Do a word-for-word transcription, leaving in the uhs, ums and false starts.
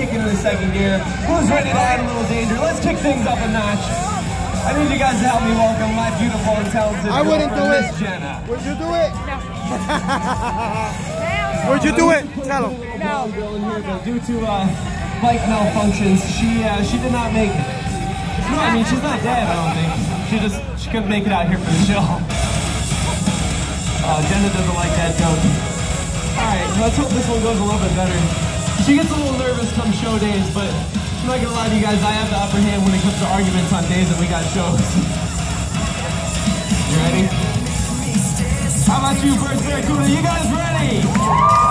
kicking into second gear. Who's ready to add a little danger? Let's kick things up a notch. I need you guys to help me welcome my beautiful and talented I wouldn't do it. Miss Jenna. Would you do it? No. Would you do it? Tell him. No. Girl in here, but due to uh, bike malfunctions, she uh, she did not make. No, I mean she's not dead. I don't think. She just she couldn't make it out here for the show. Uh, Jenna doesn't like that joke. All right, let's hope this one goes a little bit better. She gets a little nervous come show days, but I'm not gonna lie to you guys. I have the upper hand when it comes to arguments on days that we got shows. You ready? How about you, Berts? Very cool. Are you guys ready?